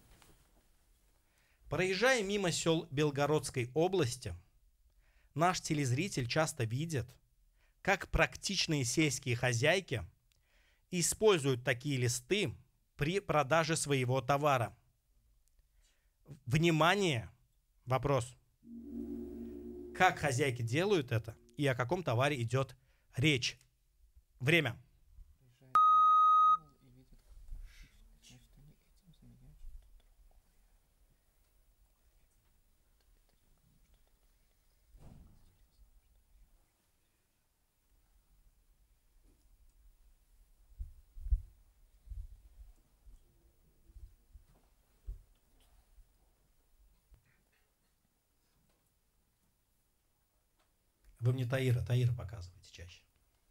проезжая мимо сел Белгородской области, наш телезритель часто видит, как практичные сельские хозяйки используют такие листы при продаже своего товара. Внимание! Вопрос. Как хозяйки делают это и о каком товаре идет речь? Время. Вы мне Таира, Таира показываете чаще.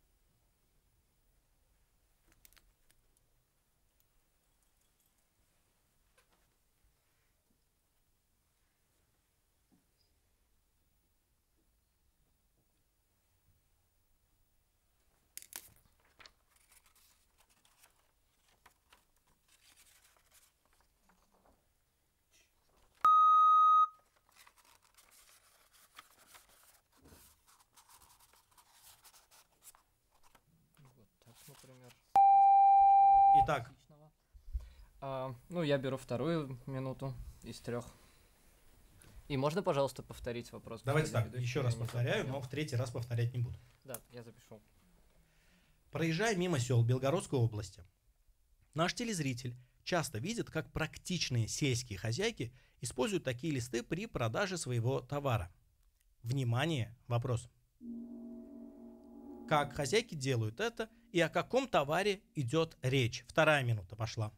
Например. Итак. А, ну, я беру вторую минуту из трех. И можно, пожалуйста, повторить вопрос? Давайте так, еще раз повторяю, но в третий раз повторять не буду. Да, я запишу. Проезжая мимо сел Белгородской области, наш телезритель часто видит, как практичные сельские хозяйки используют такие листы при продаже своего товара. Внимание, вопрос. Как хозяйки делают это и о каком товаре идет речь? Вторая минута пошла.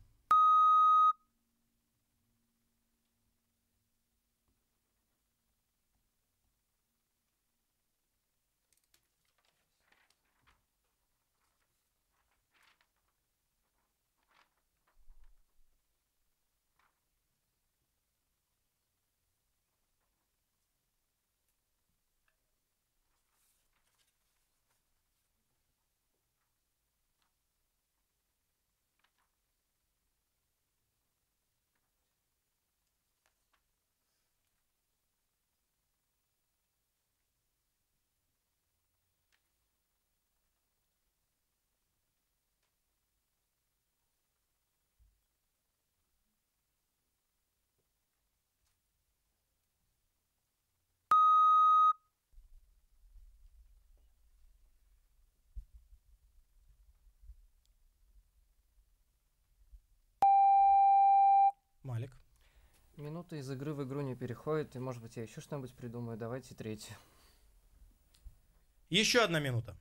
Малик. Минута из игры в игру не переходит, и, может быть, я еще что-нибудь придумаю. Давайте третью. Еще одна минута.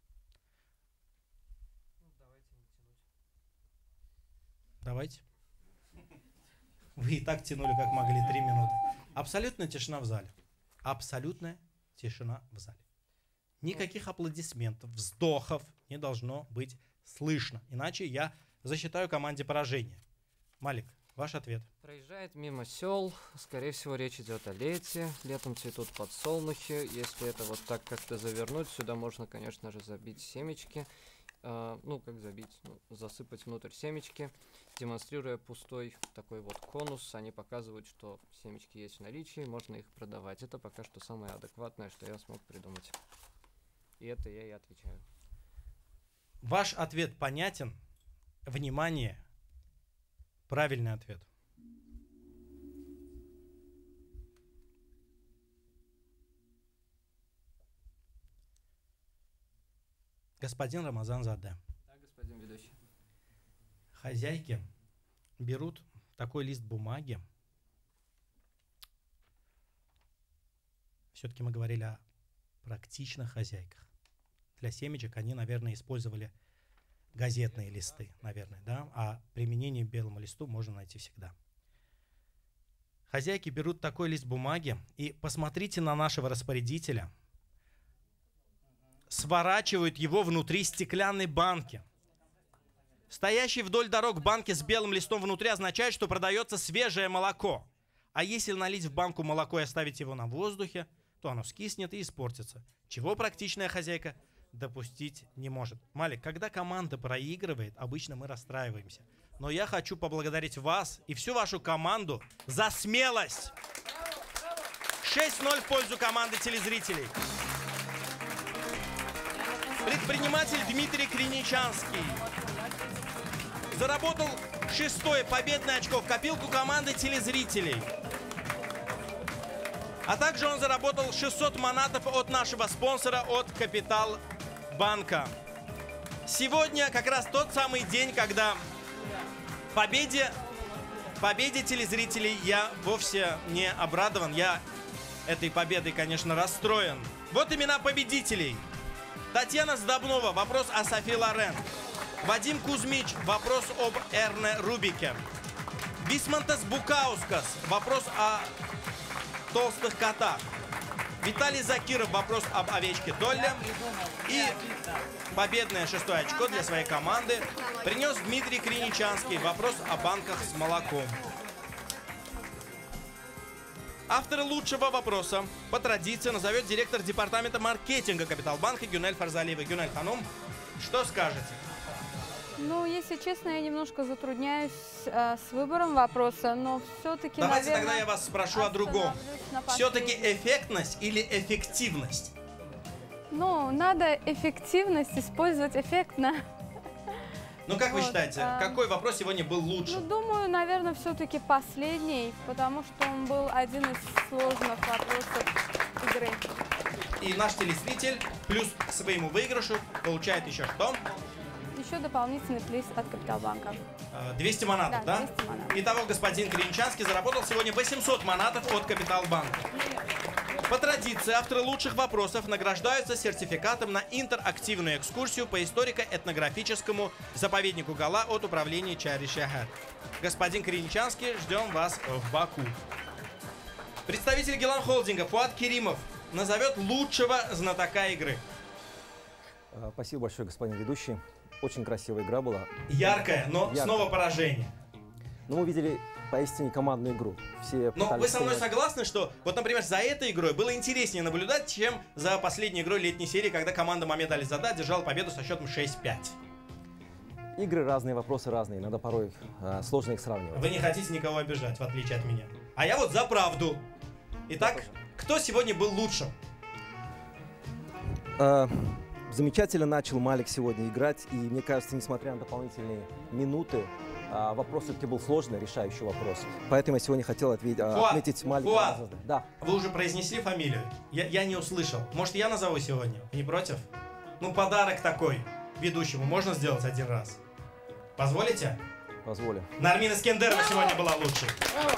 Давайте. Вы и так тянули, как могли, три минуты. Абсолютная тишина в зале. Абсолютная тишина в зале. Никаких аплодисментов, вздохов не должно быть слышно. Иначе я засчитаю команде поражение. Малик, ваш ответ. Проезжает мимо сел. Скорее всего, речь идет о лете. Летом цветут подсолнухи. Если это вот так как-то завернуть, сюда можно, конечно же, забить семечки. Uh, ну, как забить? Ну, засыпать внутрь семечки. Демонстрируя пустой такой вот конус, они показывают, что семечки есть в наличии, можно их продавать. Это пока что самое адекватное, что я смог придумать. И это я и отвечаю. Ваш ответ понятен. Внимание. Правильный ответ. Господин Рамазан Заде. Да, господин ведущий. Хозяйки берут такой лист бумаги. Все-таки мы говорили о практичных хозяйках. Для семечек они, наверное, использовали газетные листы, наверное, да? А применение к белому листу можно найти всегда. Хозяйки берут такой лист бумаги и посмотрите на нашего распорядителя. Сворачивают его внутри стеклянной банки. Стоящий вдоль дорог банки с белым листом внутри означает, что продается свежее молоко. А если налить в банку молоко и оставить его на воздухе, то оно скиснет и испортится. Чего практичная хозяйка допустить не может. Малик, когда команда проигрывает, обычно мы расстраиваемся. Но я хочу поблагодарить вас и всю вашу команду за смелость. шесть ноль в пользу команды телезрителей. Предприниматель Дмитрий Криничанский заработал шестое победное очко в копилку команды телезрителей. А также он заработал шестьсот манатов от нашего спонсора, от Капитал Банка. Сегодня как раз тот самый день, когда победе, победе телезрителей я вовсе не обрадован. Я этой победой, конечно, расстроен. Вот имена победителей. Татьяна Сдобнова, вопрос о Софи Лорен. Вадим Кузьмич, вопрос об Эрне Рубике. Висмантес Букаускас, вопрос о толстых котах. Виталий Закиров, вопрос об овечке Долле. И победное шестое очко для своей команды принес Дмитрий Криничанский, вопрос о банках с молоком. Автора лучшего вопроса по традиции назовет директор департамента маркетинга Капиталбанка Гюнель Фарзалиева. Гюнель Ханум, что скажете? Ну, если честно, я немножко затрудняюсь э, с выбором вопроса, но все-таки, Давайте наверное, тогда я вас спрошу о другом. Все-таки эффектность или эффективность? Ну, надо эффективность использовать эффектно. Ну, как вы Вот, считаете, а... какой вопрос сегодня был лучше? Ну, думаю, наверное, все-таки последний, потому что он был один из сложных вопросов игры. И наш телезритель плюс к своему выигрышу получает еще что? Еще дополнительный приз от Капиталбанка. двести манатов, да? Да, двести манатов. Итого господин Криничанский заработал сегодня восемьсот манатов от Капиталбанка. По традиции, авторы лучших вопросов награждаются сертификатом на интерактивную экскурсию по историко-этнографическому заповеднику Гала от управления Чари-Шахар. Господин Криничанский, ждем вас в Баку. Представитель Гелан Холдинга Фуат Керимов назовет лучшего знатока игры. Спасибо большое, господин ведущий. Очень красивая игра была. Яркая, но Яркая. снова поражение. Ну, мы видели поистине командную игру. Все Но вы со мной принять... согласны, что, вот, например, за этой игрой было интереснее наблюдать, чем за последней игрой летней серии, когда команда Мамед Ализада держала победу со счетом шесть пять. Игры разные, вопросы разные, иногда порой э, сложно их сравнивать. Вы не хотите никого обижать, в отличие от меня. А я вот за правду. Итак, кто сегодня был лучшим? Э, замечательно начал Малик сегодня играть, и мне кажется, несмотря на дополнительные минуты, э, вопрос все-таки был сложный, решающий вопрос. Поэтому я сегодня хотел ответить, э, Фуат, отметить Малика. Фуат, Да. Вы уже произнесли фамилию? Я, я не услышал. Может, я назову сегодня? Не против? Ну, подарок такой ведущему можно сделать один раз? Позволите? Позволю. Нармин Искендерова сегодня была лучшей.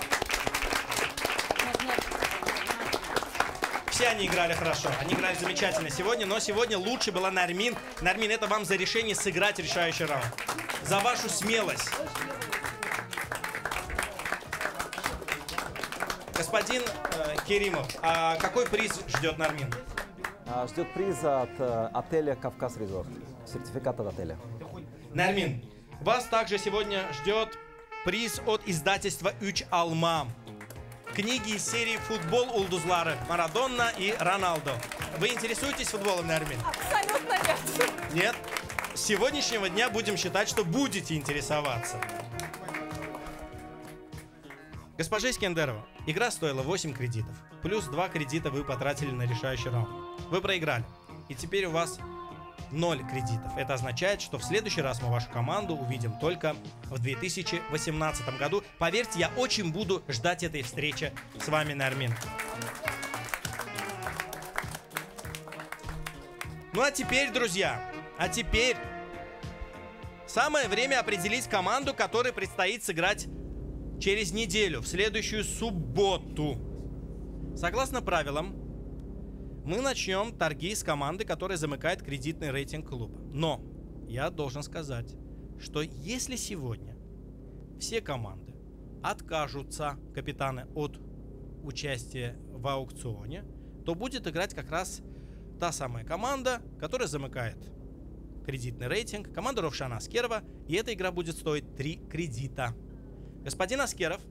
Все они играли хорошо, они играли замечательно сегодня, но сегодня лучше была Нармин. Нармин, это вам за решение сыграть решающий раунд. За вашу смелость. Господин э, Керимов, а какой приз ждет Нармин? А, ждет приз от э, отеля «Кавказ Резорт». Сертификат от отеля. Нармин, вас также сегодня ждет приз от издательства «Üç Alma». Книги из серии «Футбол Улдузлары», Марадонна и Роналдо. Вы интересуетесь футболом, Нармин? Абсолютно нет. Нет? С сегодняшнего дня будем считать, что будете интересоваться. Госпожа Искендерова, игра стоила восемь кредитов. Плюс два кредита вы потратили на решающий раунд. Вы проиграли. И теперь у вас ноль кредитов. Это означает, что в следующий раз мы вашу команду увидим только в две тысячи восемнадцатом году. Поверьте, я очень буду ждать этой встречи с вами, Нармин. Ну а теперь, друзья, а теперь самое время определить команду, которой предстоит сыграть через неделю, в следующую субботу. Согласно правилам, мы начнем торги с команды, которая замыкает кредитный рейтинг клуба. Но я должен сказать, что если сегодня все команды откажутся, капитаны, от участия в аукционе, то будет играть как раз та самая команда, которая замыкает кредитный рейтинг, команда Ровшана Аскерова, и эта игра будет стоить три кредита. Господин Аскеров.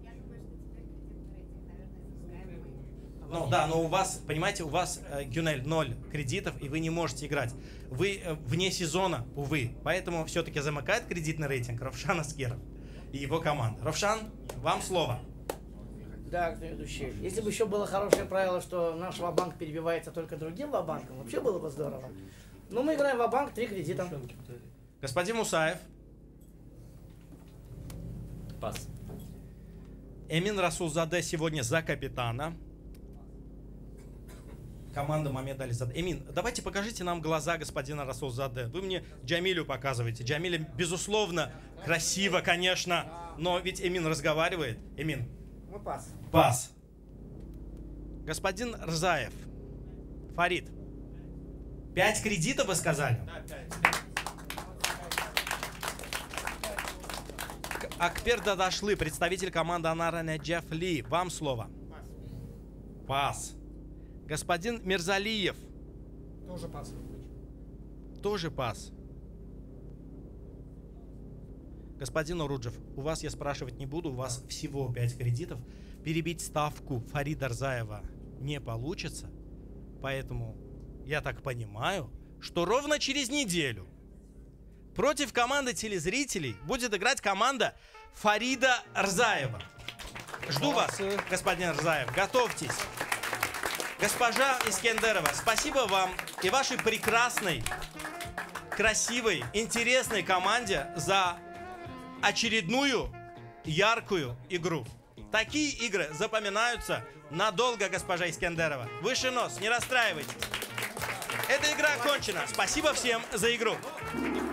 Ну да, но у вас, понимаете, у вас, э, Гюнель, ноль кредитов, и вы не можете играть. Вы э, вне сезона, увы. Поэтому все-таки замыкает кредитный рейтинг Ровшан Аскеров и его команда. Ровшан, вам слово. Да, ведущий. Если бы еще было хорошее правило, что наш ва-банк перебивается только другим ва-банком, вообще было бы здорово. Но мы играем в ва-банк, три кредита. Господин Мусаев. Пас. Эмин Расулзаде сегодня за капитана. Команда Мамед Ализаде. Эмин, давайте покажите нам глаза господина Расулзаде. Вы мне Джамилю показываете. Джамиля, безусловно, красиво, конечно, но ведь Эмин разговаривает. Эмин. Ну, пас. Пас. Господин Рзаев. Фарид. Пять кредитов, вы сказали? Да, пять. Акпер Дадашлы, представитель команды Анара Неджеф Ли. Вам слово. Пас. Пас. Господин Мирзалиев. Тоже пас. Тоже пас. Господин Оруджев, у вас я спрашивать не буду, у вас всего пять кредитов. Перебить ставку Фарида Рзаева не получится. Поэтому я так понимаю, что ровно через неделю против команды телезрителей будет играть команда Фарида Рзаева. Жду вас, господин Рзаев. Готовьтесь. Госпожа Искендерова, спасибо вам и вашей прекрасной, красивой, интересной команде за очередную яркую игру. Такие игры запоминаются надолго, госпожа Искендерова. Выше нос, не расстраивайтесь. Эта игра окончена. Спасибо всем за игру.